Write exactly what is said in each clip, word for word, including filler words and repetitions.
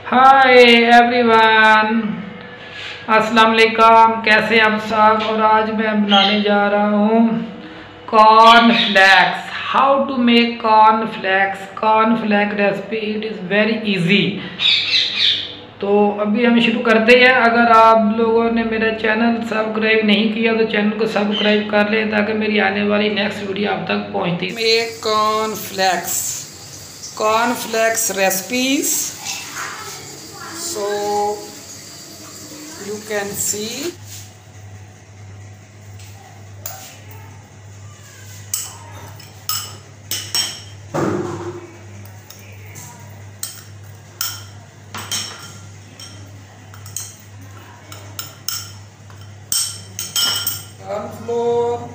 Hi everyone, अस्सलाम वालेकुम। कैसे आप सब। और आज मैं बनाने जा रहा हूँ corn flakes. How to make corn flakes. Corn flakes recipe it is very easy. तो अभी हम शुरू करते हैं। अगर आप लोगों ने मेरा चैनल सब्सक्राइब नहीं किया तो चैनल को सब्सक्राइब कर लें ताकि मेरी आने वाली नेक्स्ट वीडियो आप तक पहुँचती। Make corn flakes corn flakes recipes. So you can see corn flour,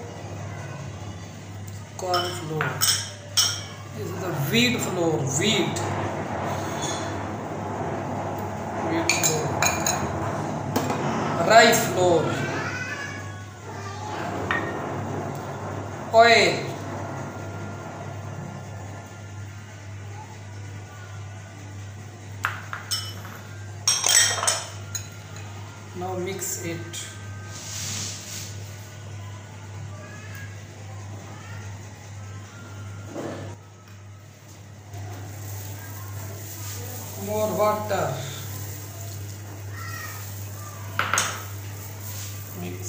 corn flour. This is the wheat flour, wheat, wheat flour, rice flour, oil, now mix it. More water. Mix.